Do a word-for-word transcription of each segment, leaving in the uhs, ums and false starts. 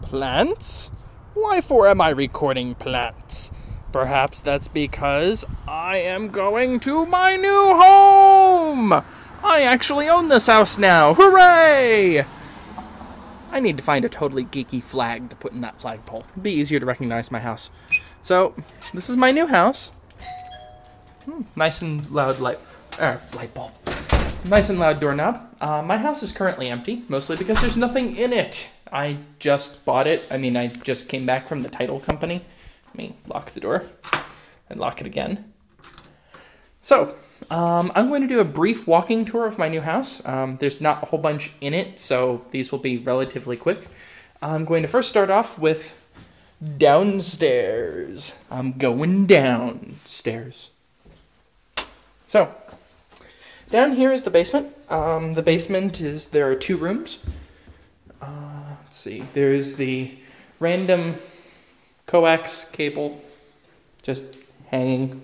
Plants? Why for am I recording plants? Perhaps that's because I am going to my new home! I actually own this house now! Hooray! I need to find a totally geeky flag to put in that flagpole. It'd be easier to recognize my house. So, this is my new house. Hmm, nice and loud light, er, light bulb. Nice and loud doorknob. Uh, my house is currently empty, mostly because there's nothing in it. I just bought it. I mean, I just came back from the title company. Let me lock the door and lock it again. So, um, I'm going to do a brief walking tour of my new house. Um, there's not a whole bunch in it, so these will be relatively quick. I'm going to first start off with downstairs. I'm going downstairs. So, down here is the basement. Um, the basement is, there are two rooms. Uh, let's see, there's the random coax cable just hanging.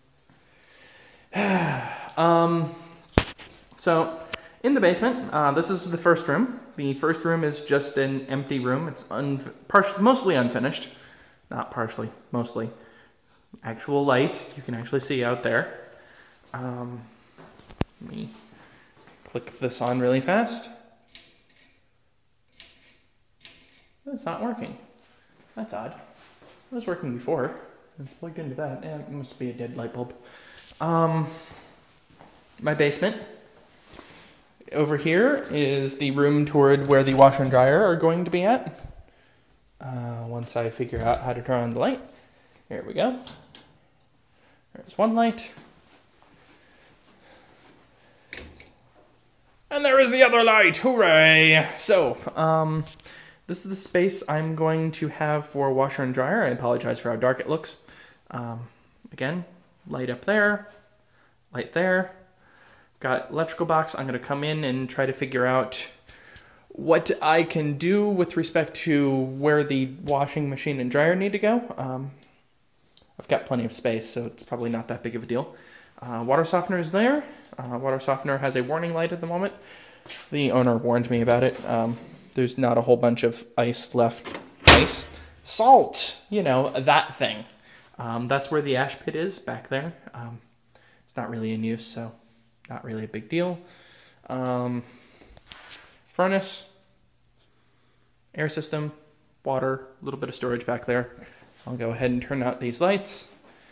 um, so, in the basement, uh, this is the first room. The first room is just an empty room. It's un part mostly unfinished. Not partially, mostly. Actual light, you can actually see out there. Um, let me click this on really fast. It's not working. That's odd. It was working before. It's plugged into that. Eh, it must be a dead light bulb. Um, my basement. Over here is the room toward where the washer and dryer are going to be at. Uh, once I figure out how to turn on the light. Here we go. There's one light. And there is the other light. Hooray! So, um, this is the space I'm going to have for washer and dryer. I apologize for how dark it looks. Um, again, light up there, light there. Got electrical box. I'm going to come in and try to figure out what I can do with respect to where the washing machine and dryer need to go. Um, I've got plenty of space, so it's probably not that big of a deal. Uh, water softener is there. Uh, water softener has a warning light at the moment. The owner warned me about it. Um, there's not a whole bunch of ice left. Ice? Salt! You know, that thing. Um, that's where the ash pit is, back there. Um, it's not really in use, so not really a big deal. Um, furnace, air system, water, a little bit of storage back there. I'll go ahead and turn out these lights.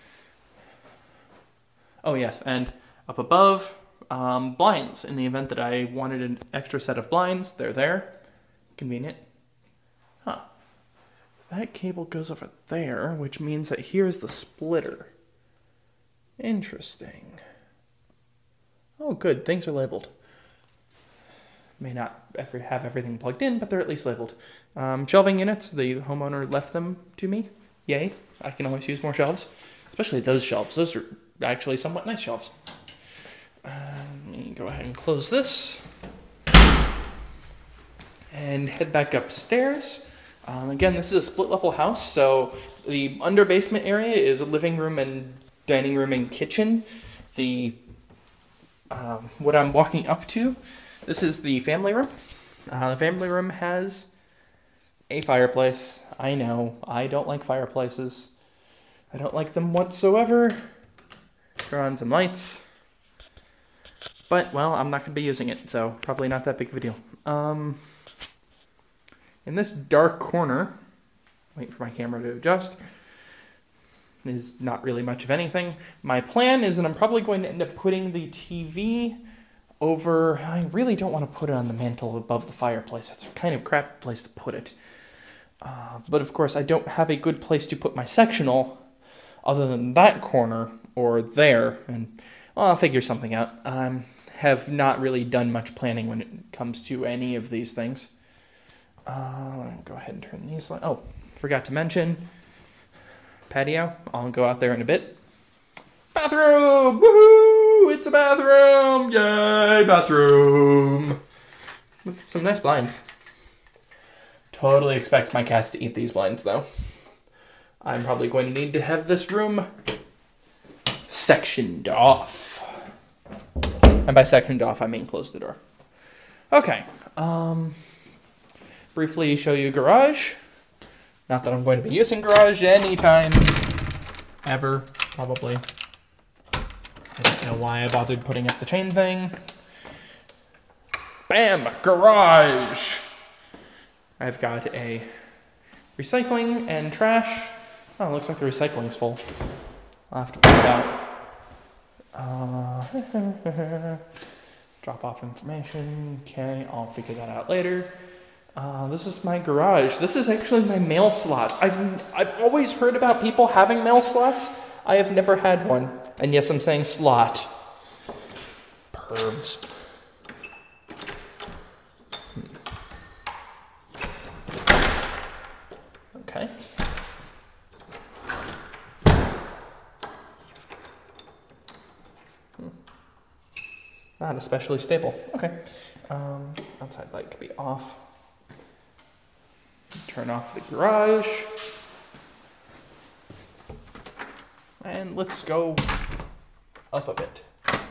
Oh yes, and up above, um, blinds. In the event that I wanted an extra set of blinds, they're there. Convenient. Huh. That cable goes over there, which means that here's the splitter. Interesting. Oh, good. Things are labeled. May not ever have everything plugged in, but they're at least labeled. Um, shelving units. The homeowner left them to me. Yay. I can always use more shelves. Especially those shelves. Those are actually somewhat nice shelves. Uh, let me go ahead and close this. And head back upstairs. Um, again, this is a split level house, so the under basement area is a living room and dining room and kitchen. The um, what I'm walking up to, this is the family room. Uh, the family room has a fireplace. I know, I don't like fireplaces. I don't like them whatsoever. Turn on some lights. But, well, I'm not going to be using it, so probably not that big of a deal. Um, in this dark corner, wait for my camera to adjust, is not really much of anything. My plan is that I'm probably going to end up putting the T V over, I really don't want to put it on the mantle above the fireplace. That's a kind of crap place to put it. Uh, but of course, I don't have a good place to put my sectional other than that corner or there, and well, I'll figure something out. I um, have not really done much planning when it comes to any of these things. Uh, go ahead and turn these lights. Oh, forgot to mention patio. I'll go out there in a bit. Bathroom! Woohoo! It's a bathroom! Yay, bathroom! With some nice blinds. Totally expect my cats to eat these blinds, though. I'm probably going to need to have this room sectioned off. And by sectioned off, I mean close the door. Okay. Um, briefly show you garage. Not that I'm going to be using garage anytime ever, probably. I don't know why I bothered putting up the chain thing. Bam! Garage! I've got a recycling and trash. Oh, it looks like the recycling's full. I'll have to put it out. Uh, drop off information. Okay, I'll figure that out later. Uh, this is my garage. This is actually my mail slot. I've, I've always heard about people having mail slots. I have never had one. And yes, I'm saying slot. Pervs. Okay. Hmm. Not especially stable. Okay. Um, outside light could be off. Turn off the garage. And let's go up a bit.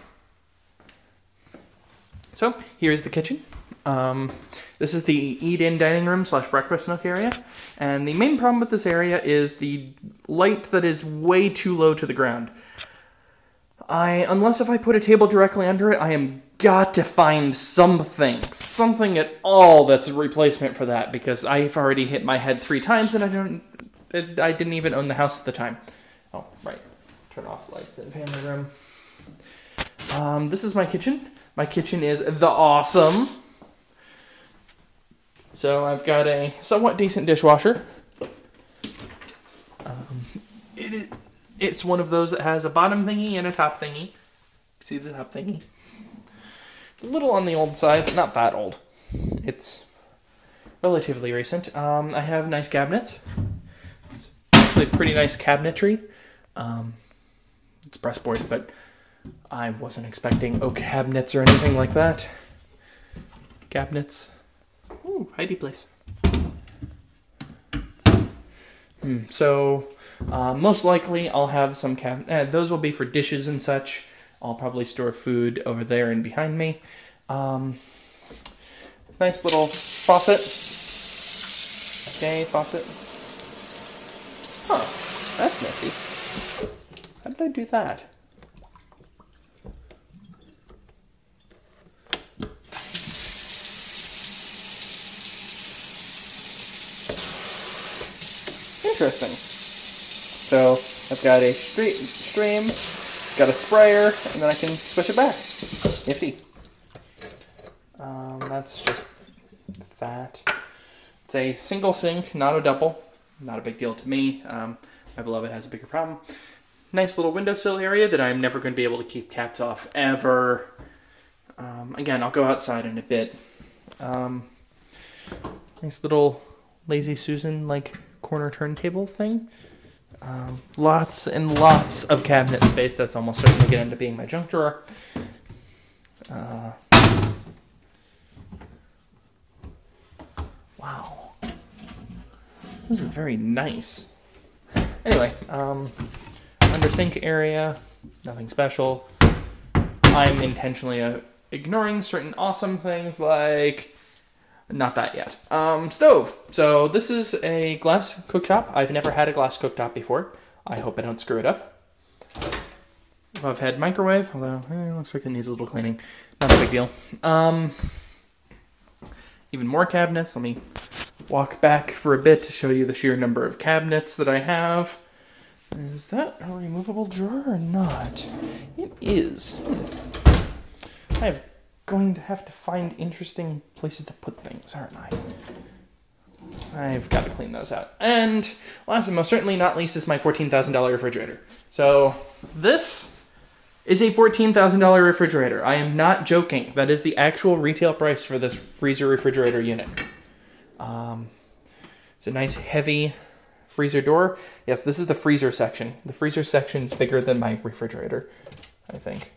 So here's the kitchen. Um, this is the eat-in dining room slash breakfast nook area. And the main problem with this area is the light that is way too low to the ground. I, unless if I put a table directly under it, I am got to find something, something at all that's a replacement for that, because I've already hit my head three times and I don't, I didn't even own the house at the time. Oh, right. Turn off lights in family room. Um, this is my kitchen. My kitchen is the awesome. So I've got a somewhat decent dishwasher. Um, it is, it's one of those that has a bottom thingy and a top thingy. See the top thingy? A little on the old side, not that old. It's relatively recent. Um, I have nice cabinets. It's actually pretty nice cabinetry. Um, it's breastboard, but I wasn't expecting oak cabinets or anything like that. Cabinets. Ooh, Heidi place. Hmm, so, uh, most likely I'll have some cab. Uh, those will be for dishes and such. I'll probably store food over there and behind me. Um, nice little faucet. Okay, faucet. Huh, that's nifty. How did I do that? Interesting. So I've got a street stream, got a sprayer, and then I can switch it back. Nifty. Um, that's just that. It's a single sink, not a double. Not a big deal to me. Um, my beloved has a bigger problem. Nice little windowsill area that I'm never going to be able to keep cats off ever. Um, again, I'll go outside in a bit. Um, nice little Lazy Susan like corner turntable thing. Um, lots and lots of cabinet space. That's almost certainly going to end up being my junk drawer. Uh, wow. This is very nice. Anyway, um, under sink area, nothing special. I'm intentionally uh, ignoring certain awesome things like... Not that yet. Um, stove. So this is a glass cooktop. I've never had a glass cooktop before. I hope I don't screw it up. I've had microwave, although eh, it looks like it needs a little cleaning. Not a big deal. Um, even more cabinets. Let me walk back for a bit to show you the sheer number of cabinets that I have. Is that a removable drawer or not? It is. Hmm. I have going to have to find interesting places to put things, aren't I? I've got to clean those out. And last and most certainly not least is my fourteen thousand dollar refrigerator. So this is a fourteen thousand dollar refrigerator. I am not joking. That is the actual retail price for this freezer refrigerator unit. Um, it's a nice heavy freezer door. Yes, this is the freezer section. The freezer section is bigger than my refrigerator, I think.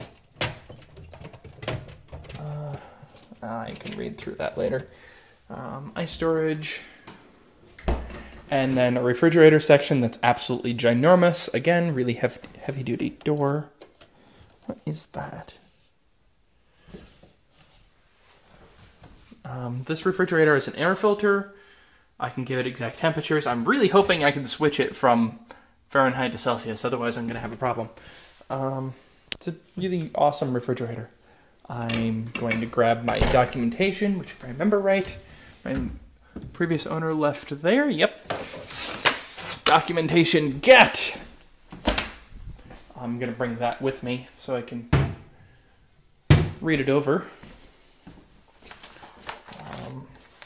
I can read through that later. Um, ice storage. And then a refrigerator section that's absolutely ginormous. Again, really heavy, heavy duty door. What is that? Um, this refrigerator is an air filter. I can give it exact temperatures. I'm really hoping I can switch it from Fahrenheit to Celsius, otherwise I'm going to have a problem. Um, it's a really awesome refrigerator. I'm going to grab my documentation, which if I remember right, my previous owner left there. Yep. Documentation get! I'm going to bring that with me so I can read it over. Um,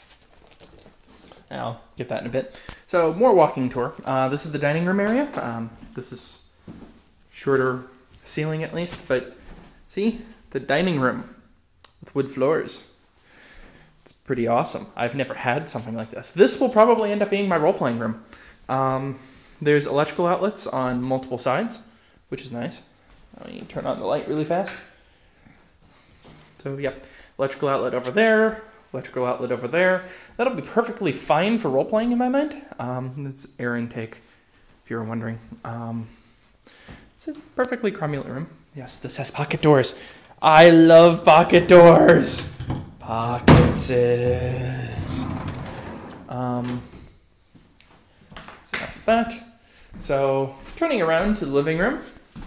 I'll get that in a bit. So, more walking tour. Uh, this is the dining room area. Um, this is shorter ceiling at least, but see? The dining room with wood floors. It's pretty awesome. I've never had something like this. This will probably end up being my role-playing room. Um, there's electrical outlets on multiple sides, which is nice. Let me turn on the light really fast. So, yep, electrical outlet over there, electrical outlet over there. That'll be perfectly fine for role-playing in my mind. Um, it's air intake, if you were wondering. Um, it's a perfectly cromulent room. Yes, this has pocket doors. I love pocket doors. Pockets it is. Um, that's enough of that. So, turning around to the living room.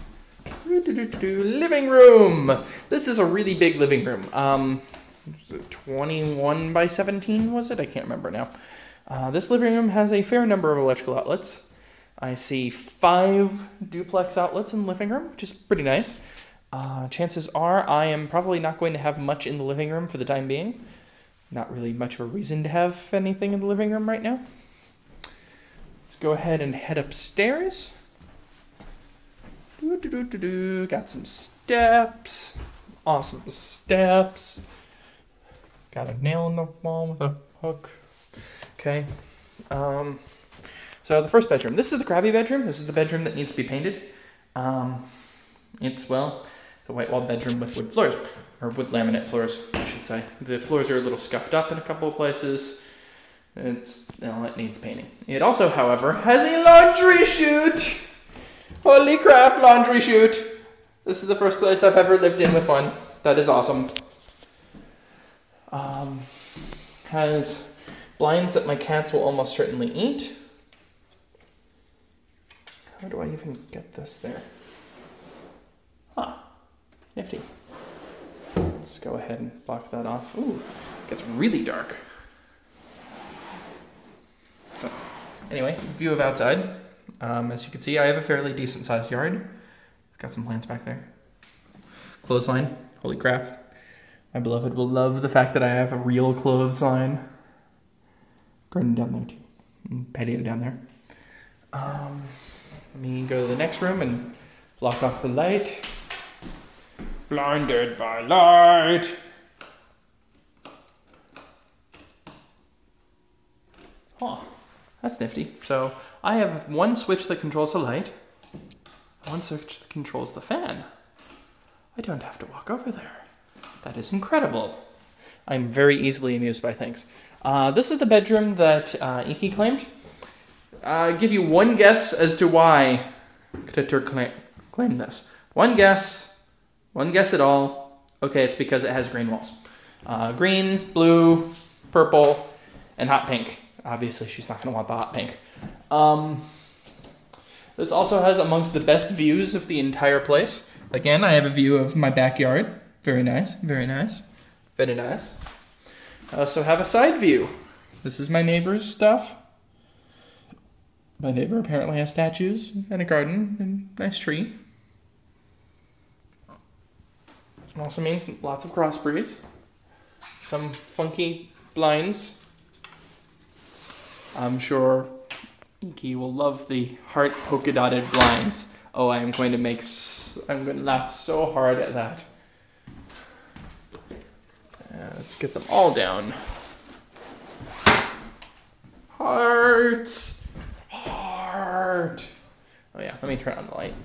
Living room. This is a really big living room. Um, twenty-one by seventeen was it? I can't remember now. Uh, this living room has a fair number of electrical outlets. I see five duplex outlets in the living room, which is pretty nice. Uh, chances are I am probably not going to have much in the living room for the time being. Not really much of a reason to have anything in the living room right now. Let's go ahead and head upstairs. Doo, doo, doo, doo, doo. Got some steps. Awesome steps. Got a nail in the wall with a hook. Okay. Um, so the first bedroom. This is the Krabby bedroom. This is the bedroom that needs to be painted. Um, it's, well... a white wall bedroom with wood floors, or wood laminate floors, I should say. The floors are a little scuffed up in a couple of places. It's, well, it needs painting. It also, however, has a laundry chute! Holy crap, laundry chute! This is the first place I've ever lived in with one. That is awesome. Um, has blinds that my cats will almost certainly eat. How do I even get this there? Huh. Nifty. Let's go ahead and block that off. Ooh, it gets really dark. So, anyway, view of outside. Um, as you can see, I have a fairly decent sized yard. Got some plants back there. Clothesline. Holy crap. My beloved will love the fact that I have a real clothesline. Garden down there too. And patio down there. Um, let me go to the next room and block off the light. Blinded by light. Huh, that's nifty. So I have one switch that controls the light, one switch that controls the fan. I don't have to walk over there. That is incredible. I'm very easily amused by things. Uh, this is the bedroom that uh, Iki claimed. Uh, I'll give you one guess as to why Critter cla claimed this. One guess. One guess at all. Okay, it's because it has green walls. Uh, green, blue, purple, and hot pink. Obviously, she's not going to want the hot pink. Um, this also has amongst the best views of the entire place. Again, I have a view of my backyard. Very nice, very nice, very nice. I also have a side view. This is my neighbor's stuff. My neighbor apparently has statues and a garden and a nice tree. It also means lots of cross breeds, some funky blinds. I'm sure Iki will love the heart polka dotted blinds. Oh, I am going to make, s I'm going to laugh so hard at that. Uh, let's get them all down. Hearts, heart. Oh yeah, let me turn on the light.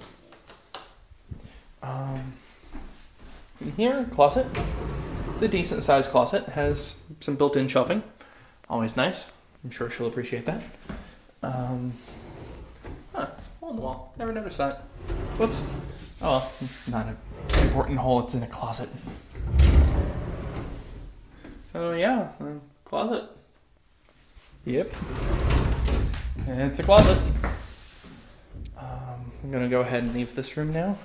Um. In here, closet. It's a decent sized closet. It has some built-in shelving. Always nice. I'm sure she'll appreciate that. Um, huh, hole in the wall. Never noticed that. Whoops. Oh well, it's not an important hole. It's in a closet. So yeah, uh, closet. Yep. And it's a closet. Um, I'm gonna go ahead and leave this room now.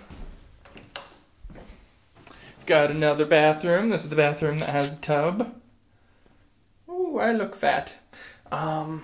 Got another bathroom. This is the bathroom that has a tub. Oh, I look fat. Um,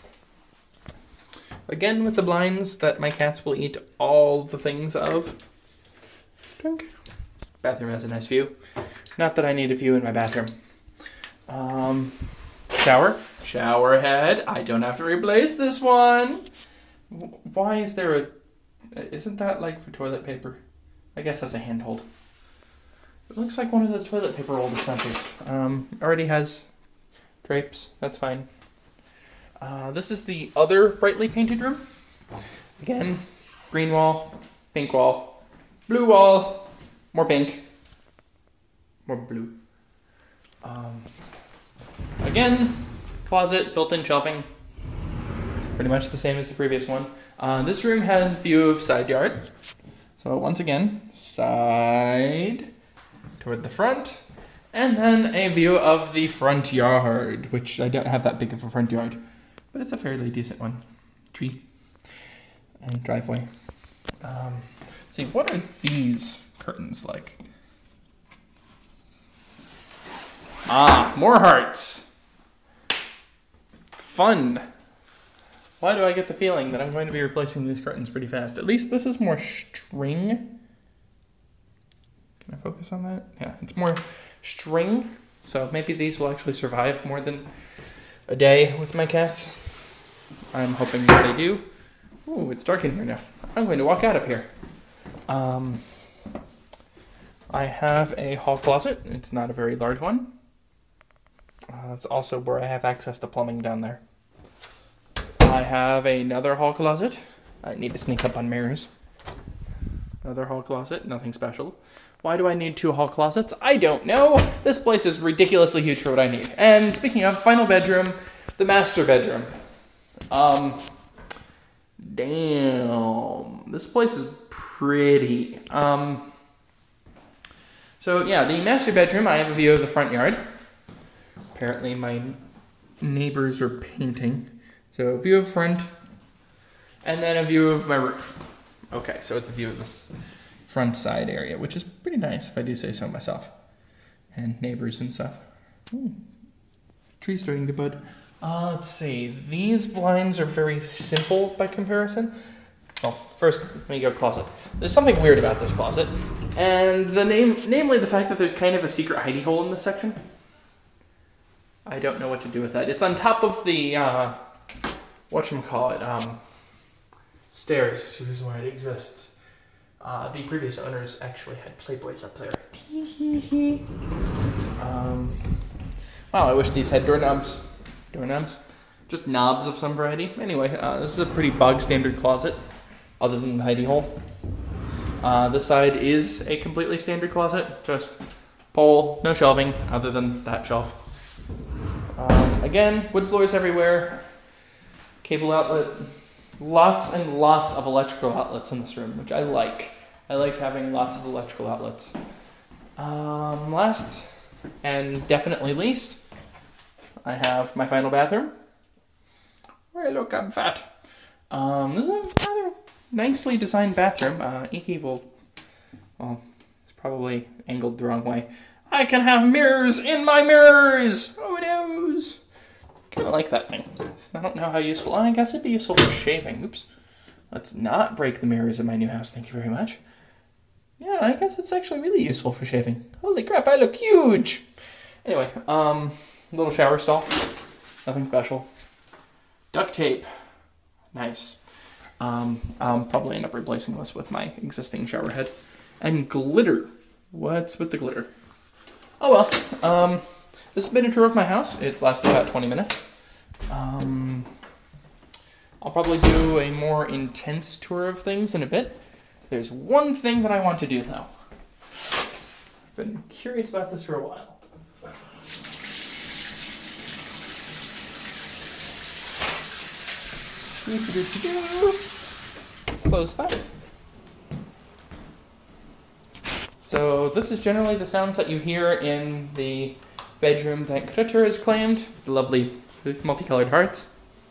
again, with the blinds that my cats will eat all the things of. Drink. Bathroom has a nice view. Not that I need a view in my bathroom. Um, shower. Shower head. I don't have to replace this one. Why is there a... Isn't that like for toilet paper? I guess that's a handhold. It looks like one of those toilet paper roll dispensers. Um, already has drapes. That's fine. Uh, this is the other brightly painted room. Again, green wall, pink wall, blue wall, more pink, more blue. Um, again, closet, built-in shelving. Pretty much the same as the previous one. Uh, this room has view of side yard. So once again, side toward the front, and then a view of the front yard, which I don't have that big of a front yard, but it's a fairly decent one. Tree and driveway. Um, let's see, what are these curtains like? Ah, more hearts. Fun. Why do I get the feeling that I'm going to be replacing these curtains pretty fast? At least this is more string. Can I focus on that? Yeah, it's more string. So maybe these will actually survive more than a day with my cats. I'm hoping that they do. Ooh, it's dark in here now. I'm going to walk out of here. Um, I have a hall closet. It's not a very large one. Uh, it's also where I have access to plumbing down there. I have another hall closet. I need to sneak up on mirrors. Another hall closet, nothing special. Why do I need two hall closets? I don't know. This place is ridiculously huge for what I need. And speaking of, final bedroom, the master bedroom. Um, damn, this place is pretty. Um, so yeah, the master bedroom, I have a view of the front yard. Apparently my neighbors are painting. So a view of front, and then a view of my roof. Okay, so it's a view of this front side area, which is pretty nice if I do say so myself. And neighbors and stuff. Ooh. Trees starting to bud. Uh, let's see, these blinds are very simple by comparison. Well, first, let me go closet. There's something weird about this closet, and the name, namely the fact that there's kind of a secret hidey hole in this section. I don't know what to do with that. It's on top of the, uh, whatchamacallit, um, stairs, which is why it exists. Uh, the previous owners actually had Playboys up there. um, wow, I wish these had doorknobs. Doorknobs? Just knobs of some variety. Anyway, uh, this is a pretty bog standard closet, other than the hidey hole. Uh, this side is a completely standard closet, just pole, no shelving, other than that shelf. Um, again, wood floors everywhere, cable outlet, lots and lots of electrical outlets in this room, which I like. I like having lots of electrical outlets. Um, last, and definitely least, I have my final bathroom. Hey, look, I'm fat. Um, this is a rather nicely designed bathroom. Uh, Iki will, well, it's probably angled the wrong way. I can have mirrors in my mirrors! Who knows? Kind of like that thing. I don't know how useful. I guess it'd be useful for shaving. Oops. Let's not break the mirrors in my new house. Thank you very much. Yeah, I guess it's actually really useful for shaving. Holy crap, I look huge! Anyway, um, little shower stall. Nothing special. Duct tape. Nice. Um, I'll probably end up replacing this with my existing shower head. And glitter. What's with the glitter? Oh well, um, this has been a tour of my house. It's lasted about twenty minutes. Um, I'll probably do a more intense tour of things in a bit. There's one thing that I want to do though. I've been curious about this for a while. Close that. So this is generally the sounds that you hear in the bedroom that Critter has claimed. The lovely multicolored hearts.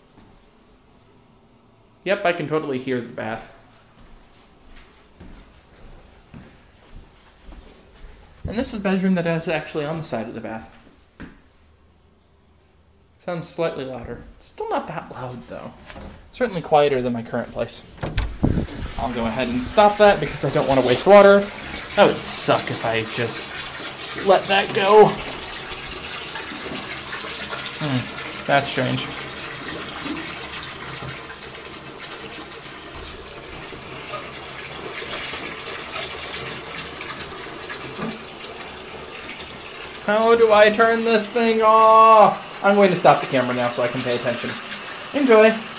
Yep, I can totally hear the bath. And this is the bedroom that is actually on the side of the bath. Sounds slightly louder. It's still not that loud, though. Certainly quieter than my current place. I'll go ahead and stop that because I don't want to waste water. That would suck if I just let that go. Hmm, that's strange. How do I turn this thing off? I'm going to stop the camera now so I can pay attention. Enjoy.